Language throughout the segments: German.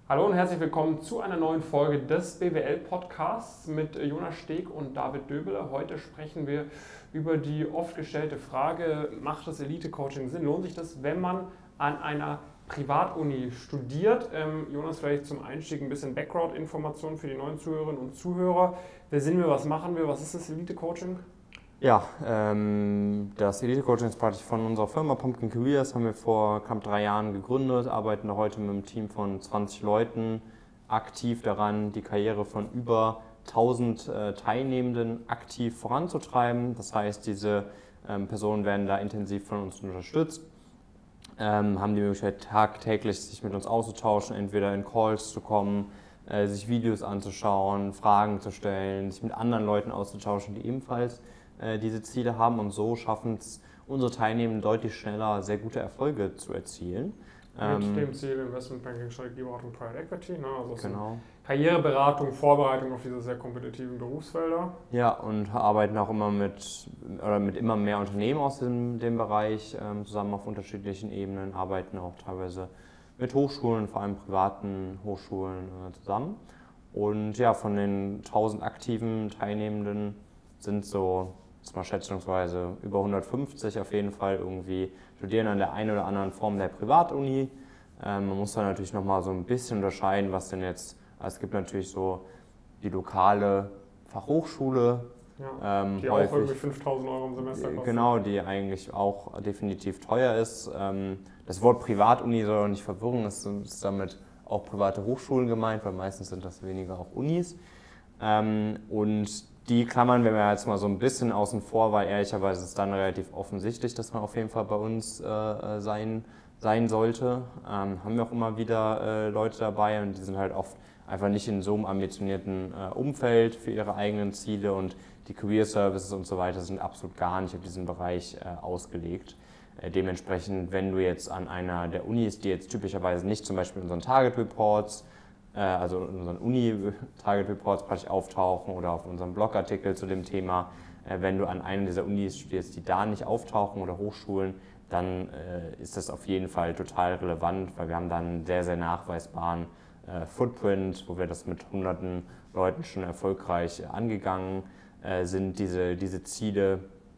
Hallo und herzlich willkommen zu einer neuen Folge des BWL-Podcasts mit Jonas Steg und David Döbele. Heute sprechen wir über die oft gestellte Frage, macht das Elite-Coaching Sinn? Lohnt sich das, wenn man an einer Privatuni studiert? Jonas, vielleicht zum Einstieg ein bisschen Background-Informationen für die neuen Zuhörerinnen und Zuhörer. Wer sind wir, was machen wir, was ist das Elite-Coaching? Ja, das Elite-Coaching ist praktisch von unserer Firma Pumpkin Careers, haben wir vor knapp 3 Jahren gegründet, arbeiten da heute mit einem Team von 20 Leuten aktiv daran, die Karriere von über 1000 Teilnehmenden aktiv voranzutreiben. Das heißt, diese Personen werden da intensiv von uns unterstützt, haben die Möglichkeit tagtäglich sich mit uns auszutauschen, entweder in Calls zu kommen, sich Videos anzuschauen, Fragen zu stellen, sich mit anderen Leuten auszutauschen, die ebenfalls diese Ziele haben, und so schaffen es unsere Teilnehmer deutlich schneller, sehr gute Erfolge zu erzielen. Mit dem Ziel Investment Banking, Strategie, Beratung, Private Equity, ne? Also Genau. Karriereberatung, Vorbereitung auf diese sehr kompetitiven Berufsfelder. Ja, und arbeiten auch immer mit immer mehr Unternehmen aus dem Bereich zusammen auf unterschiedlichen Ebenen, arbeiten auch teilweise mit Hochschulen, vor allem privaten Hochschulen zusammen. Und ja, von den 1000 aktiven Teilnehmenden sind so, jetzt mal schätzungsweise über 150 auf jeden Fall irgendwie studieren an der einen oder anderen Form der Privatuni. Man muss da natürlich nochmal so ein bisschen unterscheiden, was denn jetzt, also es gibt natürlich so die lokale Fachhochschule, ja, die auch irgendwie 5.000 Euro im Semester kostet. Genau, die eigentlich auch definitiv teuer ist. Das Wort Privatuni soll auch nicht verwirren, es ist damit auch private Hochschulen gemeint, weil meistens sind das weniger auch Unis. Und die klammern wir jetzt mal so ein bisschen außen vor, weil ehrlicherweise ist es dann relativ offensichtlich, dass man auf jeden Fall bei uns sein sollte. Haben wir auch immer wieder Leute dabei, und die sind halt oft einfach nicht in so einem ambitionierten Umfeld für ihre eigenen Ziele, und die Career Services und so weiter sind absolut gar nicht auf diesen Bereich ausgelegt. Dementsprechend, wenn du jetzt an einer der Unis, die jetzt typischerweise nicht zum Beispiel in unseren Target Reports, also in unseren Uni-Target Reports praktisch auftauchen oder auf unserem Blogartikel zu dem Thema, wenn du an einer dieser Unis studierst, die da nicht auftauchen oder Hochschulen, dann ist das auf jeden Fall total relevant, weil wir haben dann einen sehr, sehr nachweisbaren Footprint, wo wir das mit hunderten Leuten schon erfolgreich angegangen sind, diese Ziele,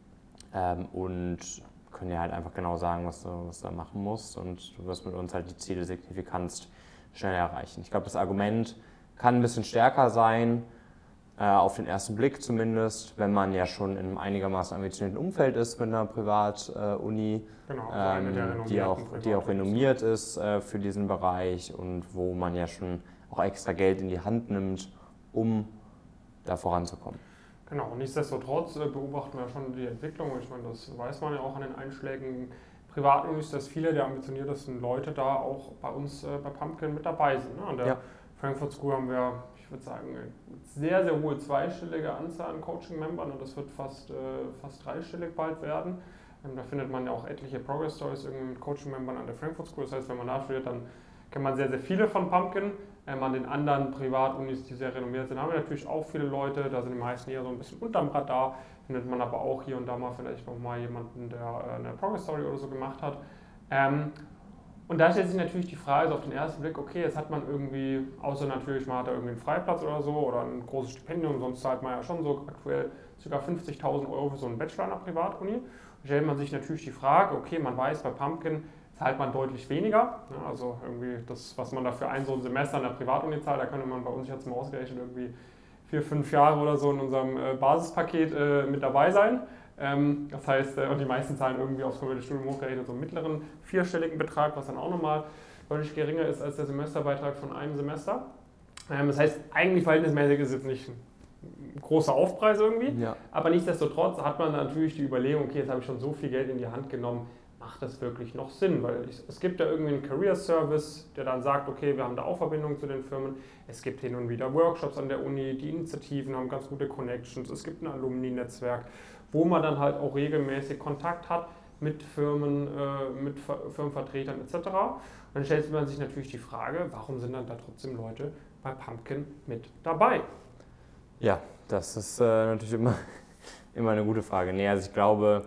und können ja halt einfach genau sagen, was du da machen musst, und du wirst mit uns halt die Ziele signifikant schneller erreichen. Ich glaube, das Argument kann ein bisschen stärker sein, auf den ersten Blick zumindest, wenn man ja schon in einem einigermaßen ambitionierten Umfeld ist mit einer Privatuni, genau, die auch renommiert ist für diesen Bereich und wo man ja schon auch extra Geld in die Hand nimmt, um da voranzukommen. Genau, nichtsdestotrotz beobachten wir schon die Entwicklung. Ich meine, das weiß man ja auch an den einschlägigen Privatunis, dass viele der ambitioniertesten Leute da auch bei uns bei Pumpkin mit dabei sind. Ne? An der Frankfurt School haben wir, ich würde sagen, eine sehr, sehr hohe zweistellige Anzahl an Coaching-Membern, und das wird fast dreistellig bald werden. Da findet man ja auch etliche Progress Stories irgendwie mit Coaching-Membern an der Frankfurt School. Das heißt, wenn man da studiert, dann kennt man sehr, sehr viele von Pumpkin. An den anderen Privatunis, die sehr renommiert sind, haben wir natürlich auch viele Leute. Da sind die meisten eher so ein bisschen unterm Radar. Findet man aber auch hier und da mal vielleicht noch mal jemanden, der eine Progress Story oder so gemacht hat. Und da stellt sich natürlich die Frage, so auf den ersten Blick, okay, jetzt hat man irgendwie, außer natürlich, man hat da irgendwie einen Freiplatz oder so oder ein großes Stipendium, sonst zahlt man ja schon so aktuell ca. 50.000 Euro für so einen Bachelor an der Privatuni. Und stellt man sich natürlich die Frage, okay, man weiß, bei Pumpkin zahlt man deutlich weniger. Also irgendwie das, was man da für so ein Semester an der Privatuni zahlt, da könnte man bei uns, ich hatte es mal ausgerechnet, irgendwie 4-5 Jahre oder so in unserem Basispaket mit dabei sein. Das heißt, und die meisten zahlen irgendwie aufs komplette Studium hochgerechnet so einen mittleren vierstelligen Betrag, was dann auch nochmal deutlich geringer ist als der Semesterbeitrag von einem Semester. Das heißt, eigentlich verhältnismäßig ist es jetzt nicht ein großer Aufpreis irgendwie, aber nichtsdestotrotz hat man natürlich die Überlegung, okay, jetzt habe ich schon so viel Geld in die Hand genommen, macht das wirklich noch Sinn? Weil es gibt ja irgendwie einen Career Service, der dann sagt, okay, wir haben da auch Verbindungen zu den Firmen. Es gibt hin und wieder Workshops an der Uni, die Initiativen haben ganz gute Connections. Es gibt ein Alumni-Netzwerk, wo man dann halt auch regelmäßig Kontakt hat mit Firmen, mit Firmenvertretern etc. Und dann stellt man sich natürlich die Frage, warum sind dann da trotzdem Leute bei Pumpkin mit dabei? Ja, das ist natürlich immer eine gute Frage. Nee, also ich glaube,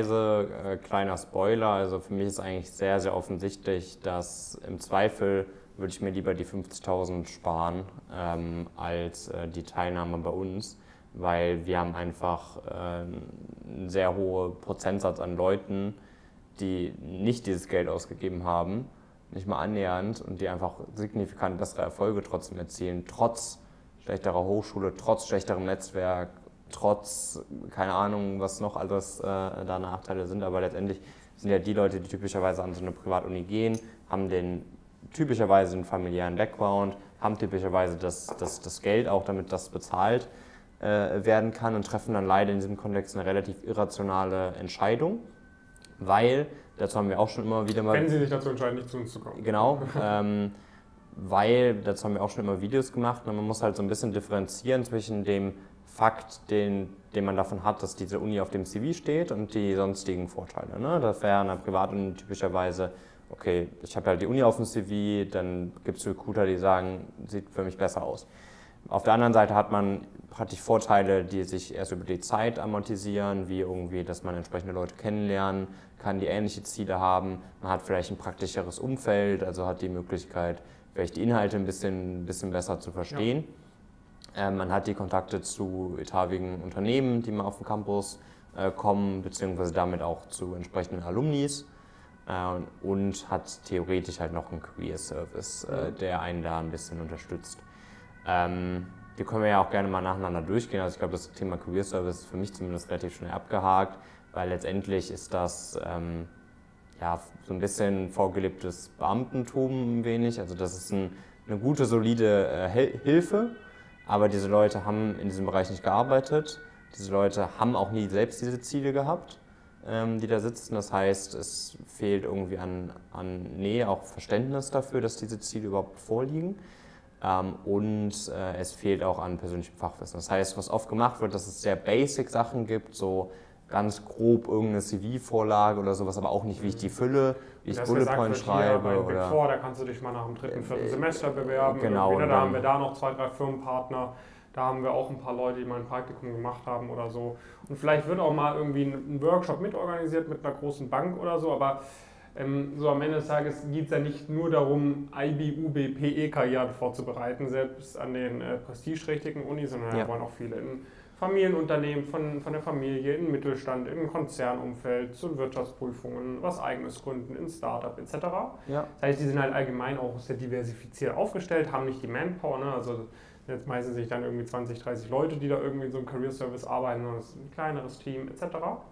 ehrlicherweise, kleiner Spoiler, also für mich ist eigentlich sehr, sehr offensichtlich, dass im Zweifel würde ich mir lieber die 50.000 sparen als die Teilnahme bei uns, weil wir haben einfach einen sehr hohen Prozentsatz an Leuten, die nicht dieses Geld ausgegeben haben, nicht mal annähernd, und die einfach signifikant bessere Erfolge trotzdem erzielen, trotz schlechterer Hochschule, trotz schlechterem Netzwerk, trotz, keine Ahnung, was noch alles da Nachteile sind, aber letztendlich sind ja die Leute, die typischerweise an so eine Privatuni gehen, haben typischerweise einen familiären Background, haben typischerweise das Geld auch, damit das bezahlt werden kann, und treffen dann leider in diesem Kontext eine relativ irrationale Entscheidung, weil, dazu haben wir auch schon immer wieder mal... Wenn Sie sich dazu entscheiden, nicht zu uns zu kommen. Genau, weil, dazu haben wir auch schon immer Videos gemacht, und man muss halt so ein bisschen differenzieren zwischen dem Fakt, den man davon hat, dass diese Uni auf dem CV steht, und die sonstigen Vorteile. Ne? Das wäre an einer Privatuni typischerweise, okay, ich habe halt die Uni auf dem CV, dann gibt es Recruiter, die sagen, sieht für mich besser aus. Auf der anderen Seite hat man praktisch Vorteile, die sich erst über die Zeit amortisieren, wie irgendwie, dass man entsprechende Leute kennenlernen kann, die ähnliche Ziele haben. Man hat vielleicht ein praktischeres Umfeld, also hat die Möglichkeit, vielleicht die Inhalte ein bisschen besser zu verstehen. Ja. Man hat die Kontakte zu etagigen Unternehmen, die mal auf den Campus kommen, beziehungsweise damit auch zu entsprechenden Alumnis. Und hat theoretisch halt noch einen Career-Service, der einen da ein bisschen unterstützt. Die können wir ja auch gerne mal nacheinander durchgehen. Also ich glaube, das Thema Career Service ist für mich zumindest relativ schnell abgehakt, weil letztendlich ist das ja, so ein bisschen vorgelebtes Beamtentum ein wenig. Also das ist eine gute, solide Hilfe, aber diese Leute haben in diesem Bereich nicht gearbeitet. Diese Leute haben auch nie selbst diese Ziele gehabt, die da sitzen. Das heißt, es fehlt irgendwie an Nähe, auch Verständnis dafür, dass diese Ziele überhaupt vorliegen. Und es fehlt auch an persönlichem Fachwissen. Das heißt, was oft gemacht wird, dass es sehr basic Sachen gibt, so ganz grob irgendeine CV-Vorlage oder sowas, aber auch nicht, wie ich die fülle, wie ich Bullet Point schreibe. Hier, oder Big Four, da kannst du dich mal nach dem 3., 4. Semester bewerben. Genau. Da haben wir da noch 2, 3 Firmenpartner. Da haben wir auch ein paar Leute, die mal ein Praktikum gemacht haben oder so. Und vielleicht wird auch mal irgendwie ein Workshop mitorganisiert mit einer großen Bank oder so, aber so am Ende des Tages geht es ja nicht nur darum, IB, UB, PE-Karrieren vorzubereiten, selbst an den prestigeträchtigen Unis, sondern da wollen auch viele in Familienunternehmen, von der Familie, in Mittelstand, im Konzernumfeld, zu Wirtschaftsprüfungen, was Eigenes gründen, in Startup etc. Ja. Das heißt, die sind halt allgemein auch sehr diversifiziert aufgestellt, haben nicht die Manpower, ne? Also jetzt meistens sich dann irgendwie 20, 30 Leute, die da irgendwie in so einem Career Service arbeiten, sondern es ist ein kleineres Team etc.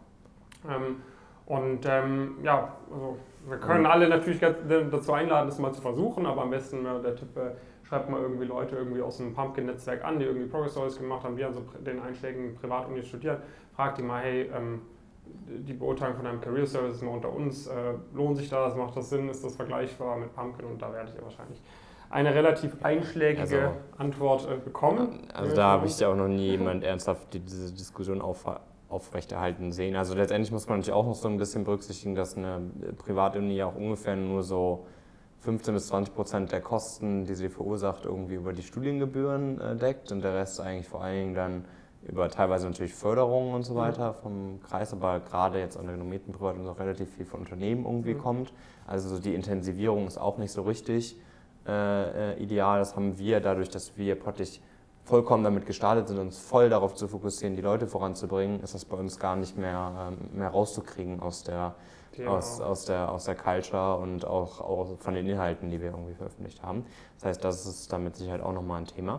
Ja, also wir können alle natürlich dazu einladen, das mal zu versuchen, aber am besten der Tipp, schreibt mal irgendwie Leute irgendwie aus dem Pumpkin-Netzwerk an, die irgendwie Progress Stories gemacht haben, die an so den einschlägigen Privatunis studieren. Fragt die mal, hey, die Beurteilung von einem Career Service ist mal unter uns, lohnt sich das, macht das Sinn, ist das vergleichbar mit Pumpkin? Und da werdet ihr wahrscheinlich eine relativ einschlägige Antwort bekommen. Also da habe ich ja auch noch nie jemand ernsthaft diese Diskussion aufrechterhalten sehen. Also letztendlich muss man natürlich auch noch so ein bisschen berücksichtigen, dass eine Privatuni ja auch ungefähr nur so 15-20% der Kosten, die sie verursacht, irgendwie über die Studiengebühren deckt, und der Rest eigentlich vor allen Dingen dann über teilweise natürlich Förderungen und so weiter vom Kreis, aber gerade jetzt an der renommierten Privatuni auch relativ viel von Unternehmen irgendwie kommt. Also so die Intensivierung ist auch nicht so richtig ideal. Das haben wir dadurch, dass wir praktisch vollkommen damit gestartet sind, uns voll darauf zu fokussieren, die Leute voranzubringen, ist das bei uns gar nicht mehr rauszukriegen aus der Culture und auch von den Inhalten, die wir irgendwie veröffentlicht haben. Das heißt, das ist dann mit Sicherheit auch nochmal ein Thema.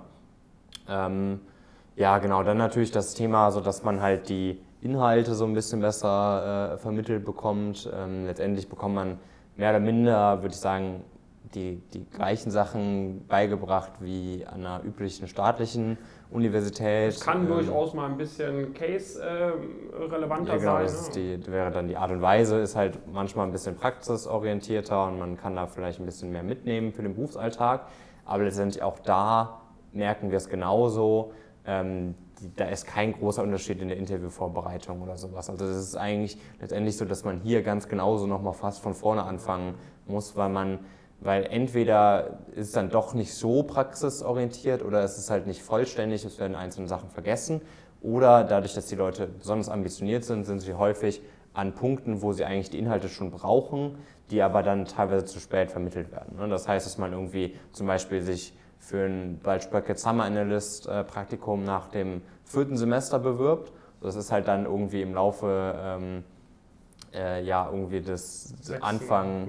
Ja, genau, dann natürlich das Thema, so dass man halt die Inhalte so ein bisschen besser vermittelt bekommt. Letztendlich bekommt man mehr oder minder, würde ich sagen, die gleichen Sachen beigebracht wie an einer üblichen staatlichen Universität. Es kann durchaus mal ein bisschen case-relevanter genau, sein. Das wäre dann die Art und Weise, ist halt manchmal ein bisschen praxisorientierter und man kann da vielleicht ein bisschen mehr mitnehmen für den Berufsalltag. Aber letztendlich auch da merken wir es genauso. Da ist kein großer Unterschied in der Interviewvorbereitung oder sowas. Also das ist eigentlich letztendlich so, dass man hier ganz genauso nochmal fast von vorne anfangen muss, weil entweder ist es dann doch nicht so praxisorientiert oder es ist halt nicht vollständig, es werden einzelne Sachen vergessen, oder dadurch, dass die Leute besonders ambitioniert sind, sind sie häufig an Punkten, wo sie eigentlich die Inhalte schon brauchen, die aber dann teilweise zu spät vermittelt werden. Das heißt, dass man irgendwie zum Beispiel sich für ein Bulge-Bracket Summer Analyst Praktikum nach dem 4. Semester bewirbt. Das ist halt dann irgendwie im Laufe irgendwie des Anfang...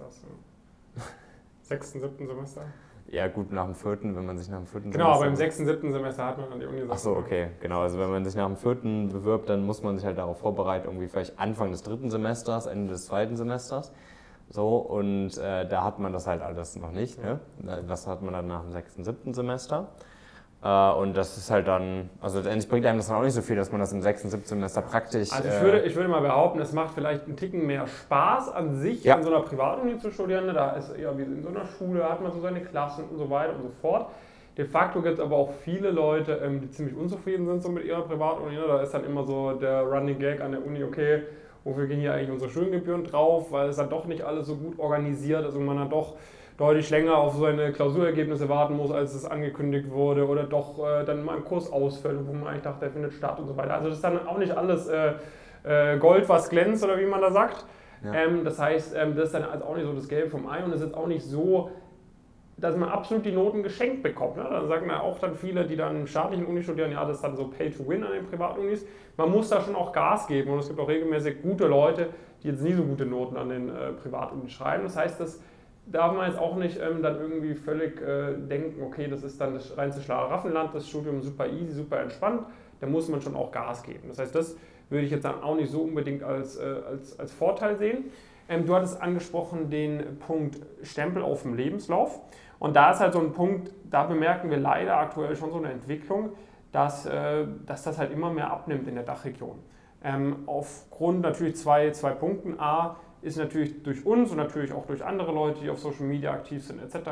6., 7. Semester? Ja gut, nach dem 4., wenn man sich nach dem 4. Genau, aber im 6., 7. Semester hat man dann die Uni. Ach so, okay, genau. Also wenn man sich nach dem 4. bewirbt, dann muss man sich halt darauf vorbereiten, irgendwie vielleicht Anfang des 3. Semesters, Ende des 2. Semesters. So, und da hat man das halt alles noch nicht. Ne? Das hat man dann nach dem 6., 7. Semester. Und das ist halt dann, also letztendlich bringt einem das dann auch nicht so viel, dass man das im 6., 7. Semester praktisch... Also ich würde mal behaupten, es macht vielleicht einen Ticken mehr Spaß an sich, in so einer Privatuni zu studieren. Da ist eher wie in so einer Schule, hat man so seine Klassen und so weiter und so fort. De facto gibt es aber auch viele Leute, die ziemlich unzufrieden sind so mit ihrer Privatuni. Da ist dann immer so der Running Gag an der Uni, okay, wofür gehen hier eigentlich unsere Studiengebühren drauf, weil es dann doch nicht alles so gut organisiert ist und man dann doch deutlich länger auf seine Klausurergebnisse warten muss, als es angekündigt wurde, oder doch dann mal ein Kurs ausfällt, wo man eigentlich dachte, der findet statt und so weiter. Also das ist dann auch nicht alles Gold, was glänzt, oder wie man da sagt. Ja. Das heißt, das ist dann also auch nicht so das Gelbe vom Ei, und es ist auch nicht so, dass man absolut die Noten geschenkt bekommt. Ne? Dann sagen ja auch dann viele, die dann in staatlichen Uni studieren, ja, das ist dann so Pay to Win an den Privatunis. Man muss da schon auch Gas geben, und es gibt auch regelmäßig gute Leute, die jetzt nie so gute Noten an den Privatunis schreiben. Das heißt, das darf man jetzt auch nicht dann irgendwie völlig denken, okay, das ist dann das reinste Schlaraffenland, das Studium super easy, super entspannt, da muss man schon auch Gas geben. Das heißt, das würde ich jetzt dann auch nicht so unbedingt als Vorteil sehen. Du hattest angesprochen den Punkt Stempel auf dem Lebenslauf, und da ist halt so ein Punkt, da bemerken wir leider aktuell schon so eine Entwicklung, dass das halt immer mehr abnimmt in der Dachregion. Aufgrund natürlich zwei Punkten. A, ist natürlich durch uns und natürlich auch durch andere Leute, die auf Social Media aktiv sind etc.,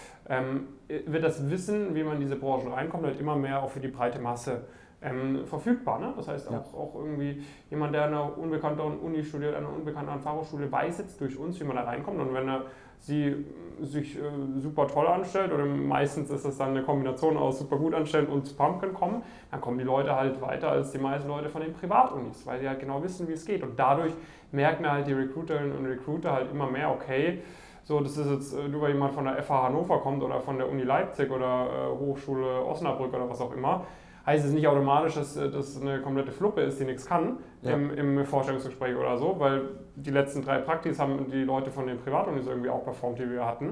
wird das Wissen, wie man in diese Branchen reinkommt, halt immer mehr auch für die breite Masse verfügbar. Ne? Das heißt, auch irgendwie jemand, der an einer unbekannteren Uni studiert, an einer unbekannteren Fachhochschule, weiß jetzt durch uns, wie man da reinkommt, und wenn er sich super toll anstellt, oder meistens ist das dann eine Kombination aus super gut anstellen und zu Pumpkin kommen, dann kommen die Leute halt weiter als die meisten Leute von den Privatunis, weil die halt genau wissen, wie es geht, und dadurch merken halt die Recruiterinnen und Recruiter halt immer mehr, okay, so, das ist jetzt nur weil jemand von der FH Hannover kommt oder von der Uni Leipzig oder Hochschule Osnabrück oder was auch immer, heißt es nicht automatisch, dass das eine komplette Fluppe ist, die nichts kann im Vorstellungsgespräch oder so, weil die letzten 3 Praktis haben die Leute von den Privatunis irgendwie auch performt, die wir hatten.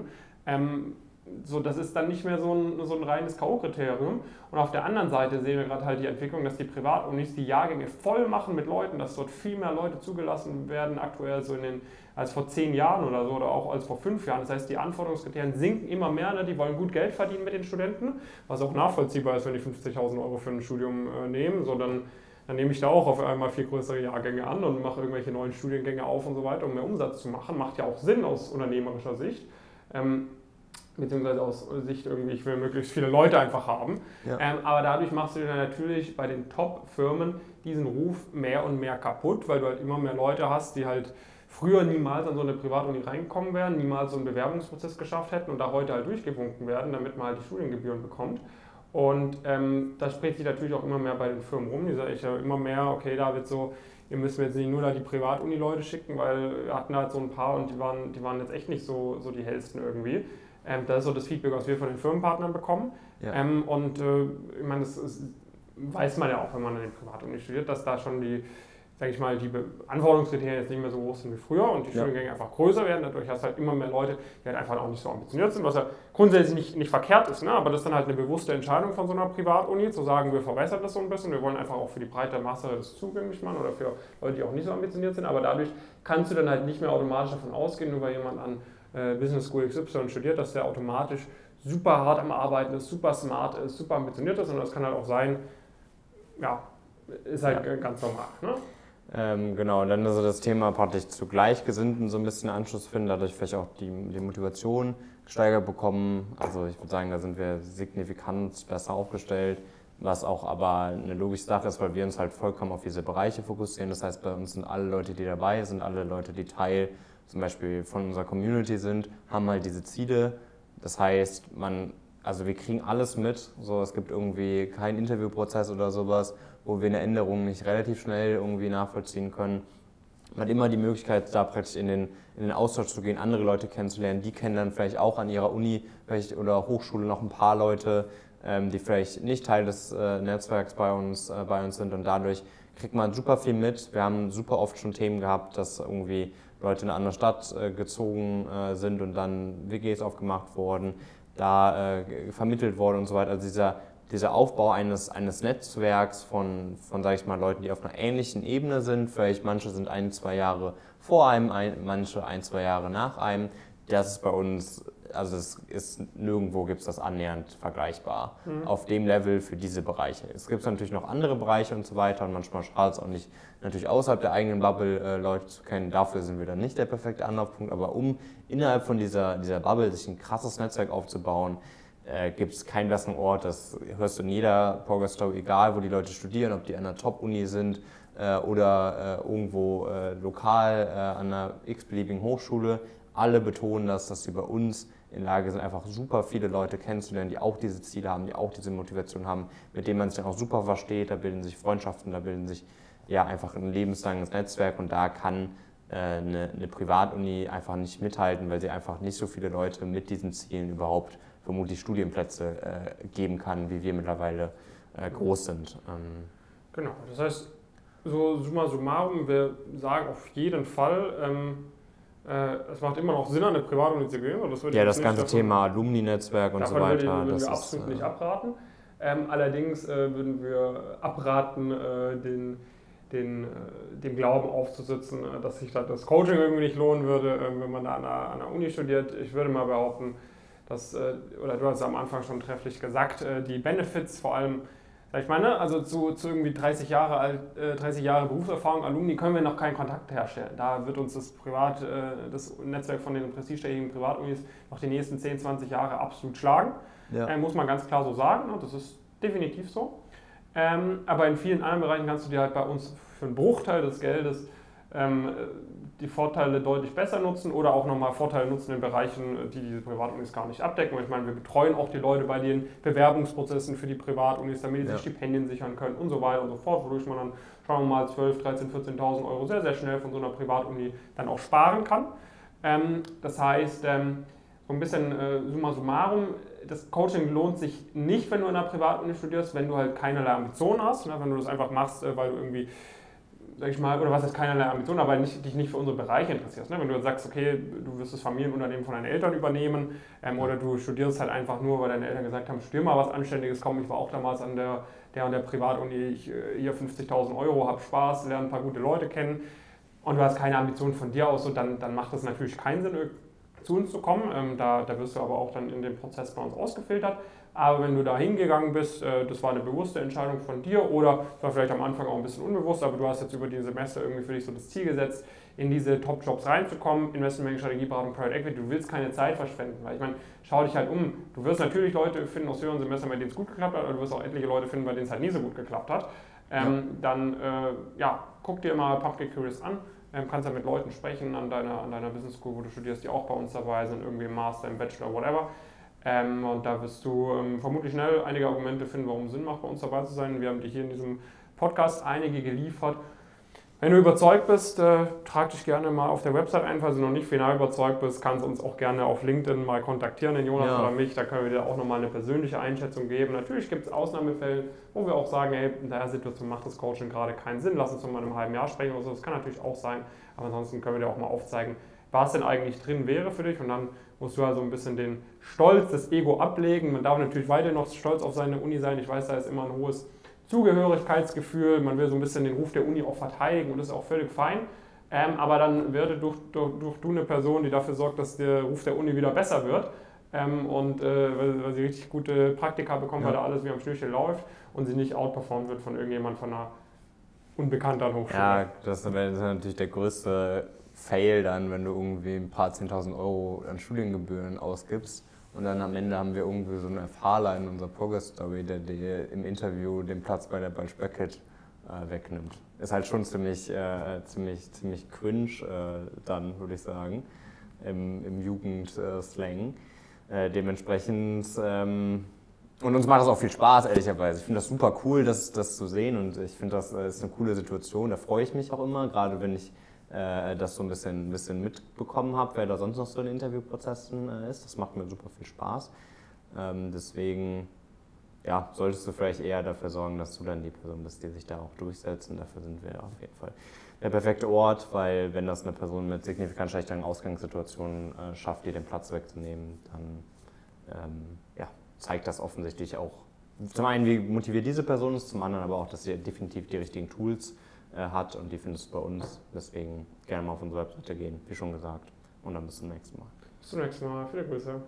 So, das ist dann nicht mehr so ein reines K.O.-Kriterium. Und auf der anderen Seite sehen wir gerade halt die Entwicklung, dass die Privatunis die Jahrgänge voll machen mit Leuten, dass dort viel mehr Leute zugelassen werden, aktuell so als vor 10 Jahren oder so, oder auch als vor 5 Jahren. Das heißt, die Anforderungskriterien sinken immer mehr, ne? Die wollen gut Geld verdienen mit den Studenten, was auch nachvollziehbar ist, wenn die 50.000 Euro für ein Studium nehmen. So, dann nehme ich da auch auf einmal viel größere Jahrgänge an und mache irgendwelche neuen Studiengänge auf und so weiter, um mehr Umsatz zu machen. Macht ja auch Sinn aus unternehmerischer Sicht. Beziehungsweise aus Sicht irgendwie, ich will möglichst viele Leute einfach haben. Ja. Aber dadurch machst du dann natürlich bei den Top-Firmen diesen Ruf mehr und mehr kaputt, weil du halt immer mehr Leute hast, die halt früher niemals an so eine Privatuni reinkommen wären, niemals so einen Bewerbungsprozess geschafft hätten und da heute halt durchgewunken werden, damit man halt die Studiengebühren bekommt. Und das spricht sich natürlich auch immer mehr bei den Firmen rum. Die sagen immer mehr, okay, da wird so, ihr müsst jetzt nicht nur da die Privatuni-Leute schicken, weil wir hatten halt so ein paar und die waren jetzt echt nicht so die hellsten irgendwie. Das ist so das Feedback, was wir von den Firmenpartnern bekommen. Ja. Ich meine, das weiß man ja auch, wenn man an den Privatuni studiert, dass da schon die Anforderungskriterien jetzt nicht mehr so groß sind wie früher und die Studiengänge einfach größer werden. Dadurch hast du halt immer mehr Leute, die halt einfach auch nicht so ambitioniert sind, was ja grundsätzlich nicht verkehrt ist. Ne? Aber das ist dann halt eine bewusste Entscheidung von so einer Privatuni, zu sagen, wir verwässern das so ein bisschen, wir wollen einfach auch für die breite Masse das zugänglich machen oder für Leute, die auch nicht so ambitioniert sind. Aber dadurch kannst du dann halt nicht mehr automatisch davon ausgehen, nur weil jemand an Business School XY studiert, dass der automatisch super hart am Arbeiten ist, super smart ist, super ambitioniert ist. Und das kann halt auch sein, ist halt ganz normal. Ne? Genau, und dann ist so das Thema praktisch zu Gleichgesinnten so ein bisschen Anschluss finden, dadurch vielleicht auch die Motivation gesteigert bekommen. Also ich würde sagen, da sind wir signifikant besser aufgestellt, was auch aber eine logische Sache ist, weil wir uns halt vollkommen auf diese Bereiche fokussieren. Das heißt, bei uns sind alle Leute, die dabei sind, alle Leute, die Teil zum Beispiel von unserer Community sind, haben halt diese Ziele. Das heißt, wir kriegen alles mit. So, es gibt irgendwie keinen Interviewprozess oder sowas, wo wir eine Änderung nicht relativ schnell irgendwie nachvollziehen können. Man hat immer die Möglichkeit, da praktisch in den Austausch zu gehen, andere Leute kennenzulernen. Die kennen dann vielleicht auch an ihrer Uni vielleicht oder Hochschule noch ein paar Leute, die vielleicht nicht Teil des Netzwerks bei uns sind, und dadurch kriegt man super viel mit. Wir haben super oft schon Themen gehabt, dass irgendwie Leute in eine andere Stadt gezogen sind und dann WGs aufgemacht wurden, da vermittelt worden und so weiter. Also dieser Aufbau eines Netzwerks von sage ich mal, Leuten, die auf einer ähnlichen Ebene sind, vielleicht manche sind 1-2 Jahre vor einem, manche 1-2 Jahre nach einem, das ist bei uns, also es ist nirgendwo gibt es das annähernd vergleichbar auf dem Level für diese Bereiche. Es gibt natürlich noch andere Bereiche und so weiter, und manchmal schadet es auch nicht, natürlich außerhalb der eigenen Bubble Leute zu kennen. Dafür sind wir dann nicht der perfekte Anlaufpunkt, aber um innerhalb von dieser Bubble sich ein krasses Netzwerk aufzubauen, gibt es keinen besseren Ort. Das hörst du in jeder Progress-Story, egal wo die Leute studieren, ob die an einer Top-Uni sind oder irgendwo lokal an einer x-beliebigen Hochschule. Alle betonen das, dass sie bei uns in der Lage sind, einfach super viele Leute kennenzulernen, die auch diese Ziele haben, die auch diese Motivation haben, mit denen man sich dann auch super versteht. Da bilden sich Freundschaften, da bilden sich ja einfach ein lebenslanges Netzwerk, und da kann eine Privatuni einfach nicht mithalten, weil sie einfach nicht so viele Leute mit diesen Zielen überhaupt vermutlich Studienplätze geben kann, wie wir mittlerweile groß sind. Genau, das heißt, so summa summarum, wir sagen auf jeden Fall, es macht immer noch Sinn, an eine Privatuni zu gehen. Das ganze Thema Alumni-Netzwerk und so weiter. Davon würden wir absolut nicht abraten. Allerdings würden wir abraten, dem Glauben aufzusitzen, dass sich das Coaching irgendwie nicht lohnen würde, wenn man da an der Uni studiert. Ich würde mal behaupten, oder du hast es am Anfang schon trefflich gesagt, die Benefits vor allem, sag ich mal, ne? Also zu irgendwie 30 Jahre Berufserfahrung, Alumni, können wir noch keinen Kontakt herstellen. Da wird uns das Netzwerk von den prestigeträchtigen Privatunis noch die nächsten 10, 20 Jahre absolut schlagen. Ja. Muss man ganz klar so sagen, ne? Das ist definitiv so. Aber in vielen anderen Bereichen kannst du dir halt bei uns für einen Bruchteil des Geldes die Vorteile deutlich besser nutzen oder auch nochmal Vorteile nutzen in Bereichen, die diese Privatunis gar nicht abdecken. Und ich meine, wir betreuen auch die Leute bei den Bewerbungsprozessen für die Privatunis, damit die sich Stipendien sichern können und so weiter und so fort, wodurch man dann, schauen wir mal, 12.000, 13.000, 14.000 Euro sehr, sehr schnell von so einer Privatuni dann auch sparen kann. Das heißt, so ein bisschen summa summarum, das Coaching lohnt sich nicht, wenn du in einer Privatuni studierst, wenn du halt keinerlei Ambitionen hast, ne? Wenn du das einfach machst, weil du irgendwie, sag ich mal, oder was heißt keinerlei Ambitionen, aber dich nicht für unsere Bereiche interessierst. Ne? Wenn du sagst, okay, du wirst das Familienunternehmen von deinen Eltern übernehmen oder du studierst halt einfach nur, weil deine Eltern gesagt haben, studier mal was Anständiges, komm, ich war auch damals an der und der Privatuni, ich hier 50.000 Euro, hab Spaß, lerne ein paar gute Leute kennen und du hast keine Ambitionen von dir aus, so, dann macht das natürlich keinen Sinn, zu uns zu kommen. Da wirst du aber auch dann in dem Prozess bei uns ausgefiltert. Aber wenn du da hingegangen bist, das war eine bewusste Entscheidung von dir oder es war vielleicht am Anfang auch ein bisschen unbewusst, aber du hast jetzt über die Semester irgendwie für dich so das Ziel gesetzt, in diese Top-Jobs reinzukommen, Investmentbanking, Strategieberatung, Private Equity, du willst keine Zeit verschwenden, weil ich meine, schau dich halt um, du wirst natürlich Leute finden aus höheren Semestern, bei denen es gut geklappt hat, aber du wirst auch etliche Leute finden, bei denen es halt nie so gut geklappt hat. Dann guck dir mal Pumpkin Curious an, kannst ja mit Leuten sprechen an deiner Business School, wo du studierst, die auch bei uns dabei sind, irgendwie im Master, im Bachelor, whatever. Und da wirst du vermutlich schnell einige Argumente finden, warum es Sinn macht, bei uns dabei zu sein. Wir haben dir hier in diesem Podcast einige geliefert. Wenn du überzeugt bist, trag dich gerne mal auf der Website ein. Falls du noch nicht final überzeugt bist, kannst du uns auch gerne auf LinkedIn mal kontaktieren, den Jonas oder mich. Da können wir dir auch nochmal eine persönliche Einschätzung geben. Natürlich gibt es Ausnahmefälle, wo wir auch sagen, hey, in der Situation macht das Coaching gerade keinen Sinn. Lass uns noch mal in einem halben Jahr sprechen oder so. Das kann natürlich auch sein. Aber ansonsten können wir dir auch mal aufzeigen, was denn eigentlich drin wäre für dich. Und dann musst du also ein bisschen den Stolz, das Ego ablegen. Man darf natürlich weiter noch stolz auf seine Uni sein. Ich weiß, da ist immer ein hohes Zugehörigkeitsgefühl, man will so ein bisschen den Ruf der Uni auch verteidigen und das ist auch völlig fein. Aber dann werde durch du eine Person, die dafür sorgt, dass der Ruf der Uni wieder besser wird weil sie richtig gute Praktika bekommt, weil da alles wie am Schnürchen läuft und sie nicht outperformt wird von irgendjemand von einer unbekannten Hochschule. Ja, das ist natürlich der größte Fail dann, wenn du irgendwie ein paar 10.000 Euro an Studiengebühren ausgibst. Und dann am Ende haben wir irgendwie so eine Fahler in unserer Progress-Story, der dir im Interview den Platz bei der Bulge Bracket wegnimmt. Ist halt schon ziemlich cringe dann, würde ich sagen, im Jugendslang. Dementsprechend, und uns macht das auch viel Spaß, ehrlicherweise. Ich finde das super cool, das zu sehen und ich finde, das ist eine coole Situation. Da freue ich mich auch immer, gerade wenn ich das so ein bisschen mitbekommen habe, wer da sonst noch so in Interviewprozessen ist. Das macht mir super viel Spaß. Deswegen ja, solltest du vielleicht eher dafür sorgen, dass du dann die Person bist, die sich da auch durchsetzt. Und dafür sind wir auf jeden Fall der perfekte Ort, weil wenn das eine Person mit signifikant schlechteren Ausgangssituationen schafft, dir den Platz wegzunehmen, dann ja, zeigt das offensichtlich auch zum einen, wie motiviert diese Person ist, zum anderen aber auch, dass sie definitiv die richtigen Tools hat und die findest du bei uns. Deswegen gerne mal auf unsere Webseite gehen, wie schon gesagt. Und dann bis zum nächsten Mal. Bis zum nächsten Mal. Viele Grüße.